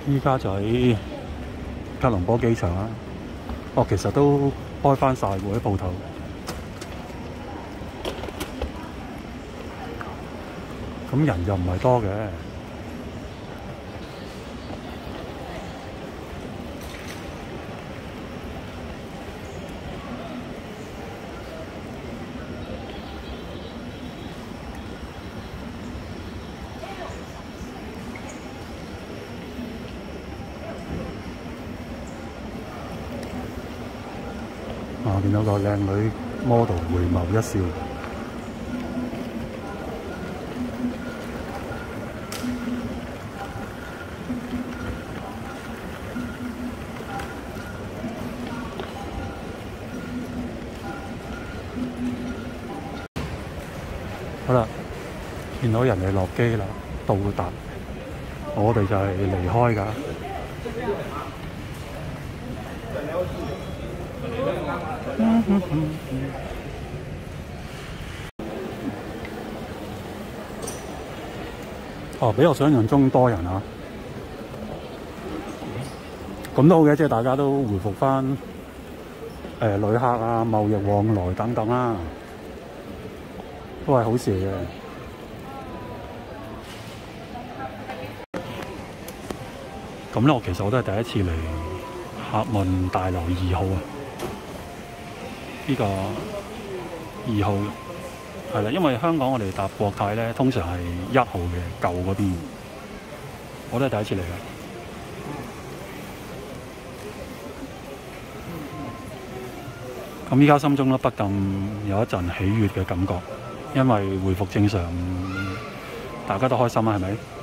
依家就喺吉隆坡機場啦。哦，其實都開翻晒喎啲鋪頭。咁人又唔係多嘅。啊！見到個靚女 model 回眸一笑。好啦，見到人哋落機啦，到達，我哋就係離開㗎。哦，比我想象中多人啊！咁都好嘅，即係大家都回復翻旅客啊、貿易往來等等啦，都係好事嚟嘅。咁咧，我其實我都係第一次嚟客運大樓2號啊。呢個2號係啦，因為香港我哋搭國泰咧，通常係1號嘅舊嗰邊，我都係第一次嚟嘅。咁依家心中都不禁有一陣喜悅嘅感覺，因為回復正常，大家都開心啊，係咪？